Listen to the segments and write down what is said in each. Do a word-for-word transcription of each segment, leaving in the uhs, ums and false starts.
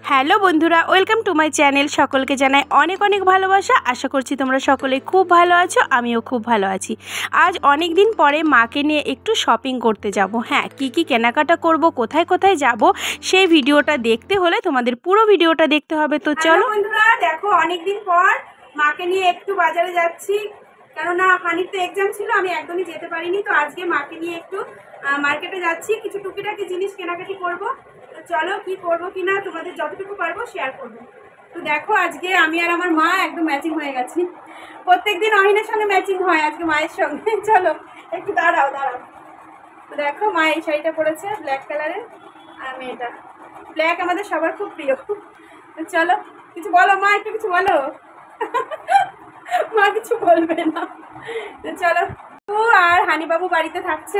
Hello বন্ধুরা, welcome to my channel. সকলকে জানাই অনেক অনেক ভালোবাসা। আশা করছি তোমরা সকলে খুব ভালো আছো, আমিও খুব ভালো আছি। আজ অনেক দিন পরে মাকে নিয়ে একটু শপিং করতে যাব। হ্যাঁ, কি কি কেনাকাটা করব, কোথায় কোথায় যাব, সেই ভিডিওটা দেখতে হলে তোমাদের পুরো ভিডিওটা দেখতে হবে। তো চলো বন্ধুরা, দেখো অনেক দিন পর মাকে নিয়ে একটু বাজারে যাচ্ছি, কেননা হানির তো এক্সাম ছিল, আমি একদমই যেতে পারিনি। তো আজকে মাকে নিয়ে একটু মার্কেটে যাচ্ছি, কিছু টুকিটাকি জিনিস কেনাকাটি করব। তো চলো কি করবো কিনা তোমাদের যতটুকু পারবো শেয়ার করবো। তো দেখো আজকে আমি আর আমার মা একদম ম্যাচিং হয়ে গেছি। প্রত্যেক দিন অহিনের সঙ্গে ম্যাচিং হয়, আজকে মায়ের সঙ্গে। চলো একটু দাঁড়াও দাঁড়াও। তো দেখো মা এই শাড়িটা পরেছে ব্ল্যাক কালারের, আর আমি এটা ব্ল্যাক, আমাদের সবার খুব প্রিয়। তো চলো কিছু বলো মা, একটু কিছু বলো। মা কিছু বলবে না। তো চলো, তো আর হানিবাবু বাড়িতে থাকছে।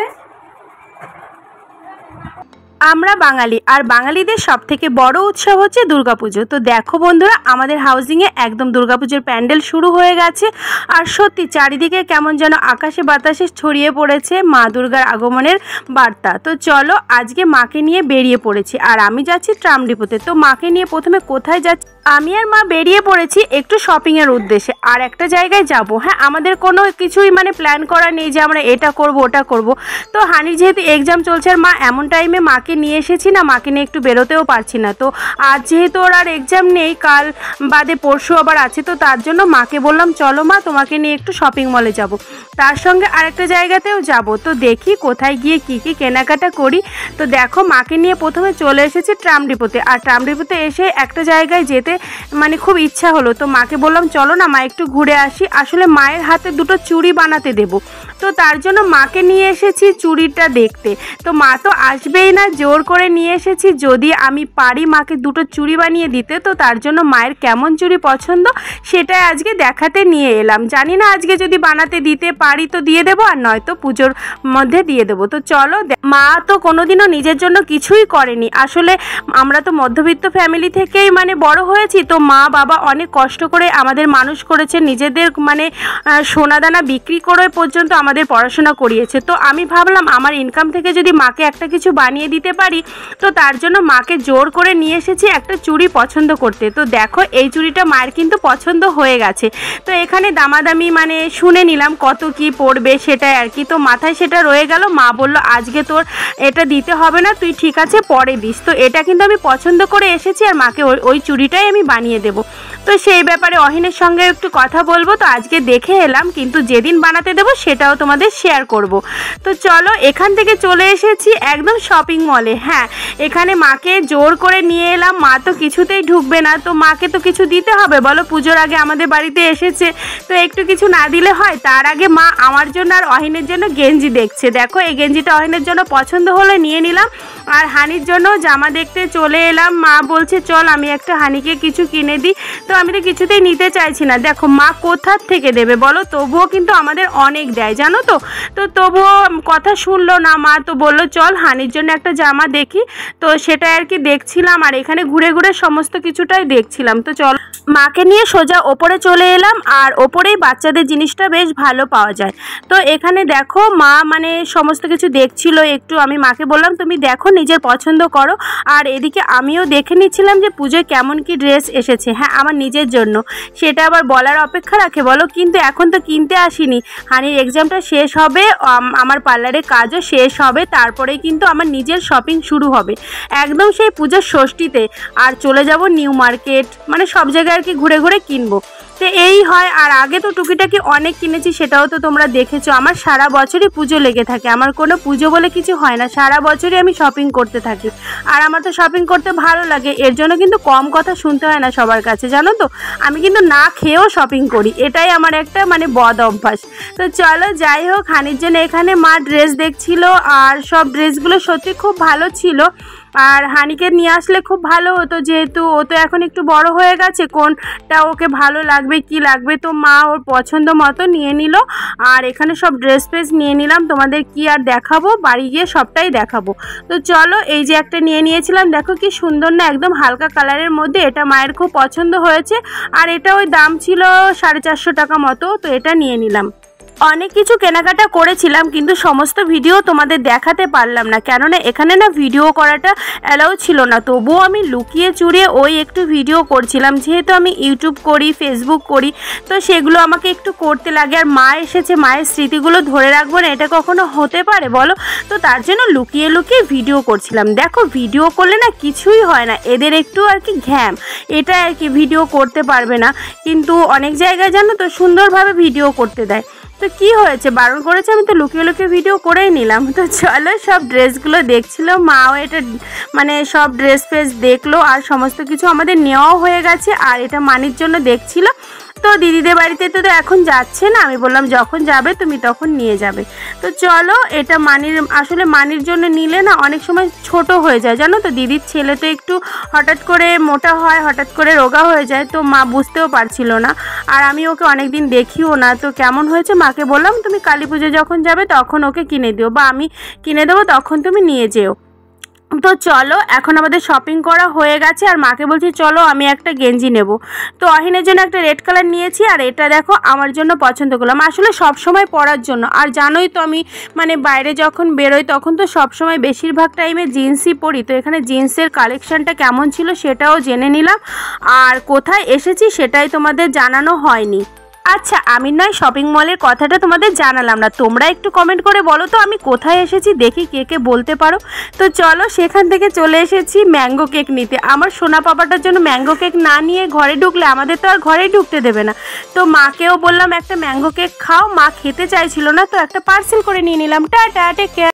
আমরা বাঙালি, আর বাঙালিদের সব থেকে বড় উৎসব হচ্ছে দুর্গাপুজো। তো দেখো বন্ধুরা, আমাদের হাউজিংয়ে একদম দুর্গাপুজোর প্যান্ডেল শুরু হয়ে গেছে। আর সত্যি চারিদিকে কেমন যেন আকাশে বাতাসে ছড়িয়ে পড়েছে মা দুর্গার আগমনের বার্তা। তো চলো আজকে মাকে নিয়ে বেরিয়ে পড়েছি, আর আমি যাচ্ছি ট্রাম ডিপোতে। তো মাকে নিয়ে প্রথমে কোথায় যাচ্ছি, আমি আর মা বেরিয়ে পড়েছি একটু শপিংয়ের উদ্দেশ্যে, আর একটা জায়গায় যাব। হ্যাঁ, আমাদের কোনো কিছুই মানে প্ল্যান করা নেই যে আমরা এটা করব ওটা করব। তো হানির যেহেতু এক্সাম চলছে, আর মা এমন টাইমে মাকে নিয়ে এসেছি না, মাকে নিয়ে একটু বেরোতেও পারছি না। তো আজ যেহেতু ওর আর এক্সাম নেই, কাল বাদে পরশু আবার আছে, তো তার জন্য মাকে বললাম চলো মা তোমাকে নিয়ে একটু শপিং মলে যাব, তার সঙ্গে আরেকটা জায়গাতেও যাব। তো দেখি কোথায় গিয়ে কি কি কেনাকাটা করি। তো দেখো মাকে নিয়ে প্রথমে চলে এসেছি ট্রাম ডিপোতে, আর ট্রাম ডিপোতে এসে একটা জায়গায় যেতে মানে খুব ইচ্ছা হলো। তো মাকে বললাম চলো না মা একটু ঘুরে আসি, আসলে মায়ের হাতে দুটো চুড়ি বানাতে দেব। তো তার জন্য মাকে নিয়ে এসেছি চুড়িটা দেখতে। তো মা তো আসবেই না, জোর করে নিয়ে এসেছি, যদি আমি পারি মাকে দুটো চুড়ি বানিয়ে দিতে। তো তার জন্য মায়ের কেমন চুড়ি পছন্দ সেটাই আজকে দেখাতে নিয়ে এলাম। জানি না আজকে যদি বানাতে দিতে পারি তো দিয়ে দেবো, আর নয়তো পুজোর মধ্যে দিয়ে দেবো। তো চলো, মা তো কোনোদিনও নিজের জন্য কিছুই করেনি। আসলে আমরা তো মধ্যবিত্ত ফ্যামিলি থেকেই মানে বড় হয়েছি। তো মা বাবা অনেক কষ্ট করে আমাদের মানুষ করেছে, নিজেদের মানে সোনাদানা বিক্রি করে পর্যন্ত আমাদের পড়াশোনা করিয়েছে। তো আমি ভাবলাম আমার ইনকাম থেকে যদি মাকে একটা কিছু বানিয়ে দিতে পারি, তো তার জন্য মাকে জোর করে নিয়ে এসেছি একটা চুড়ি পছন্দ করতে। তো দেখো এই চুড়িটা মায়ের কিন্তু পছন্দ হয়ে গেছে। তো এখানে দামাদামি মানে শুনে নিলাম কত কি পড়বে সেটাই আর কি। তো মাথায় সেটা রয়ে গেল, মা বলল আজকে তোর এটা দিতে হবে না, তুই ঠিক আছে পরে দিস। তো এটা কিন্তু আমি পছন্দ করে এসেছি, আর মাকে ওই ওই চুড়িটাই আমি বানিয়ে দেবো। তো সেই ব্যাপারে অহিনের সঙ্গে একটু কথা বলবো। তো আজকে দেখে এলাম, কিন্তু যেদিন বানাতে দেবো সেটাও তোমাদের শেয়ার করব। তো চলো এখান থেকে চলে এসেছি একদম শপিং মলে। হ্যাঁ, এখানে মাকে জোর করে নিয়ে এলাম, মা তো কিছুতেই ঢুকবে না। তো মাকে তো কিছু দিতে হবে, বলো পুজোর আগে আমাদের বাড়িতে এসেছে, তো একটু কিছু না দিলে হয়। তার আগে মা আমার জন্য আর অহিনের জন্য গেঞ্জি দেখছে। দেখো এই গেঞ্জিটা অহিনের জন্য পছন্দ হলে নিয়ে নিলাম, আর হানির জন্য জামা দেখতে চলে এলাম। মা বলছে চল আমি একটা হানিকে কিছু কিনে দিই। তো আমি তো কিছুতেই নিতে চাইছি না। দেখো মা কোথার থেকে দেবে বলো, তবুও কিন্তু আমাদের অনেক দেয় জানো তো। তো তবুও কথা শুনলো না মা, তো বললো চল হানির জন্য একটা জামা দেখি। তো সেটাই আর কি দেখছিলাম, আর এখানে ঘুরে ঘুরে সমস্ত কিছুটাই দেখছিলাম। তো চল মাকে নিয়ে সোজা ওপরে চলে এলাম, আর ওপরেই বাচ্চাদের জিনিসটা বেশ ভালো পাওয়া যায়। তো এখানে দেখো মা মানে সমস্ত কিছু দেখছিল একটু, আমি মাকে বললাম তুমি দেখো নিজের পছন্দ করো। আর এদিকে আমিও দেখে নিচ্ছিলাম যে পুজোয় কেমন কি ড্রেস এসেছে। হ্যাঁ, আমার নিজের জন্য, সেটা আবার বলার অপেক্ষা রাখে বলো। কিন্তু এখন তো কিনতে আসিনি, হানির এক্সামটা শেষ হবে, আমার পার্লারের কাজও শেষ হবে, তারপরেই কিন্তু আমার নিজের শপিং শুরু হবে একদম সেই পুজোর ষষ্ঠীতে। আর চলে যাব নিউ মার্কেট, মানে সব জায়গায় আর কি ঘুরে ঘুরে কিনবো। তো এই হয়। আর আগে তো টুকিটাকি অনেক কিনেছি, সেটাও তো তোমরা দেখেছো। আমার সারা বছরই পুজো লেগে থাকে, আমার কোনো পুজো বলে কিছু হয় না, সারা বছরই আমি শপিং করতে থাকি। আর আমার তো শপিং করতে ভালো লাগে, এর জন্য কিন্তু কম কথা শুনতে হয় না সবার কাছে জানো তো। আমি কিন্তু না খেয়েও শপিং করি, এটাই আমার একটা মানে বদ অভ্যাস। তো চলো যাই হোক, হানির জন্য এখানে মা ড্রেস দেখছিল, আর সব ড্রেসগুলো সত্যি খুব ভালো ছিল। আর হানিকে নিয়ে আসলে খুব ভালো হতো, যেহেতু ও তো এখন একটু বড় হয়ে গেছে, কোনটা ওকে ভালো লাগবে কি লাগবে। তো মা ওর পছন্দ মতো নিয়ে নিল, আর এখানে সব ড্রেস ফ্রেস নিয়ে নিলাম। তোমাদের কি আর দেখাবো, বাড়ি গিয়ে সবটাই দেখাবো। তো চলো এই যে একটা নিয়ে নিয়েছিলাম, দেখো কি সুন্দর না, একদম হালকা কালারের মধ্যে, এটা মায়ের খুব পছন্দ হয়েছে। আর এটা ওই দাম ছিল সাড়ে চারশো টাকা মতো, তো এটা নিয়ে নিলাম। অনেক কিছু কেনাকাটা করেছিলাম, কিন্তু সমস্ত ভিডিও তোমাদের দেখাতে পারলাম না, কেননা এখানে না ভিডিও করাটা অ্যালাউ ছিল না। তবুও আমি লুকিয়ে চুরিয়ে ওই একটু ভিডিও করছিলাম, যেহেতু আমি ইউটিউব করি, ফেসবুক করি, তো সেগুলো আমাকে একটু করতে লাগে। আর মা এসেছে, মায়ের স্মৃতিগুলো ধরে রাখবো না, এটা কখনো হতে পারে বলো? তো তার জন্য লুকিয়ে লুকিয়ে ভিডিও করছিলাম। দেখো ভিডিও করলে না কিছুই হয় না, এদের একটু আর কি ঘ্যাম, এটা আর কি, ভিডিও করতে পারবে না। কিন্তু অনেক জায়গায় জানো তো সুন্দরভাবে ভিডিও করতে দেয়। তো কি হয়েছে, বারণ করেছে, আমি তো লুকিয়ে লুকিয়ে ভিডিও করেই নিলাম। তো চলো, সব ড্রেসগুলো দেখছিল, মাও এটা মানে সব ড্রেস ফ্রেস দেখলো, আর সমস্ত কিছু আমাদের নেওয়াও হয়ে গেছে। আর এটা মানির জন্য দেখছিল। তো দিদিদের বাড়িতে তো এখন যাচ্ছে না, আমি বললাম যখন যাবে তুমি তখন নিয়ে যাবে। তো চলো, এটা মানির, আসলে মানির জন্য নিলে না অনেক সময় ছোট হয়ে যায় জানো তো। দিদির ছেলে তো একটু হঠাৎ করে মোটা হয়, হঠাৎ করে রোগা হয়ে যায়, তো মা বুঝতেও পারছিল না। আর আমি ওকে অনেক দিন দেখিও না, তো কেমন হয়েছে মাকে বললাম তুমি কালী পুজো যখন যাবে তখন ওকে কিনে দিও, বা আমি কিনে দেবো, তখন তুমি নিয়ে যেও। তো চলো, এখন আমাদের শপিং করা হয়ে গেছে, আর মাকে বলছি চলো আমি একটা গেঞ্জি নেব। তো অহিনের জন্য একটা রেড কালার নিয়েছি, আর এটা দেখো আমার জন্য পছন্দ করলাম, আসলে সব সময় পরার জন্য। আর জানোই তো আমি মানে বাইরে যখন বেরোই তখন তো সব সময় বেশিরভাগ টাইমে জিন্সই পরি। তো এখানে জিন্সের কালেকশনটা কেমন ছিল সেটাও জেনে নিলাম, আর কোথায় এসেছি সেটাই তোমাদের জানানো হয়নি। আচ্ছা, আমি নয় শপিং মলের কথাটা তোমাদের জানালাম না, তোমরা একটু কমেন্ট করে বলো তো আমি কোথায় এসেছি, দেখি কে কে বলতে পারো। তো চলো, সেখান থেকে চলে এসেছি ম্যাঙ্গো কেক নিতে। আমার সোনা পাপাটার জন্য ম্যাঙ্গো কেক না নিয়ে ঘরে ঢুকলে আমাদের তো আর ঘরেই ঢুকতে দেবে না। তো মাকেও বললাম একটা ম্যাঙ্গো কেক খাও, মা খেতে চাইছিল না, তো একটা পার্সেল করে নিয়ে নিলাম। Tata, take care.